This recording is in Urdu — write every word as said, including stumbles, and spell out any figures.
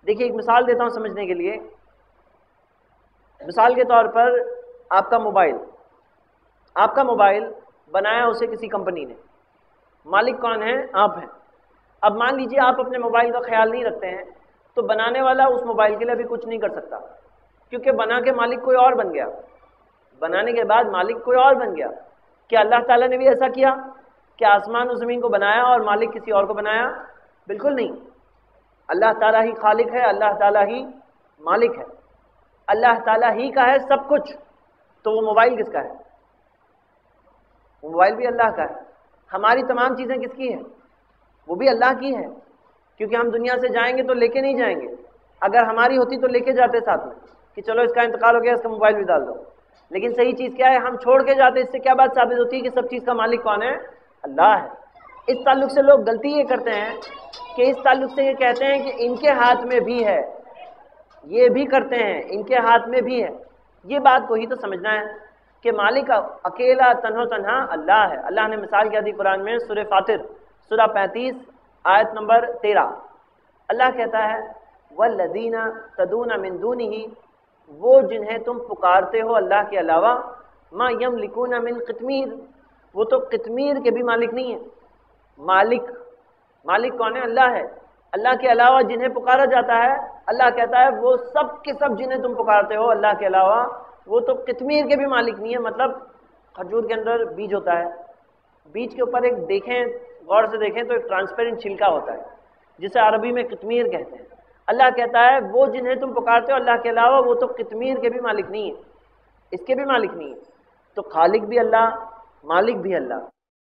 دیکھیے ایک مثال دیتا ہوں سمجھنے کے لیے. مثال کے طور پر آپ کا موبائل آپ کا موبائل بنایا اسے کسی کمپنی نے. مالک کون ہے؟ آپ ہیں. اب مان لیجیے آپ اپنے موبائل کا خیال نہیں رکھتے ہیں تو بنانے والا اس موبائل کے لیے بھی کچھ نہیں کر سکتا، کیونکہ بنا کے مالک کوئی اور بن گیا. بنانے کے بعد مالک کوئی اور بن گیا. کیا اللہ تعالیٰ نے بھی ایسا کیا؟ کیا آسمان و زمین کو بنایا اور مالک کسی اور کو بنایا؟ بالکل نہیں. اللہ تعالیٰ ہی خالق ہے، اللہ تعالیٰ ہی مالک ہے، اللہ تعالیٰ ہی کا ہے سب کچھ. تو وہ موبائل کس کا ہے؟ وہ موبائل بھی اللہ کا ہے. ہماری تمام چیزیں کس کی ہیں؟ وہ بھی اللہ کی ہیں، کیونکہ ہم دنیا سے جائیں گے تو لے کے نہیں جائیں گے. اگر ہماری ہوتی تو لے کے جاتے ساتھ میں کہ چلو اس کا انتقال ہو گیا، اس کا موبائل بھی ڈال دو. لیکن صحیح چیز کیا ہے؟ ہم چھوڑ کے جاتے. اس سے کیا بات ثابت ہوتی ہے کہ سب چیز کا مالک کون ہے؟ اللہ ہے. اس تعلق سے لوگ غلطی یہ کرتے ہیں کہ اس تعلق سے یہ کہتے ہیں کہ ان کے ہاتھ میں بھی ہے، یہ بھی کرتے ہیں، ان کے ہاتھ میں بھی ہے. یہ بات کو ہی تو سمجھنا ہے کہ مالک اکیلا تنہا تنہا اللہ ہے. اللہ نے مثال کیا دی قرآن میں سورہ فاطر سورہ پینتیس آیت نمبر تیرہ. اللہ کہتا ہے والذین تدعون من دونہ، وہ جنہیں تم پکارتے ہو اللہ کے علاوہ، ما یملکون من قطمیر، وہ تو قطمیر کے بھی مالک نہیں ہیں. مالک مالک کون ہے؟ اللہ ہے. اللہ کے علاوہ جنہیں پکارا جاتا ہے، اللہ کہتا ہے وہ سب کے سب جنہیں تم پکارتے ہو اللہ کے علاوہ، وہ تو قطمیر کے بھی مالک نہیں ہے. مطلب کھجور کے اندر بیج ہوتا ہے، بیج کے اوپر ایک دیکھیں غور سے دیکھیں تو ایک ٹرانسپیرنٹ چھلکا ہوتا ہے جسے عربی میں قطمیر کہتے ہیں. اللہ کہتا ہے وہ جنہیں تم پکارتے ہو اللہ کے علاوہ، وہ تو قطمیر کے بھی مالک نہیں ہے، اس کے بھی مالک نہیں ہے. تو خالق بھی اللہ، مالک بھی اللہ.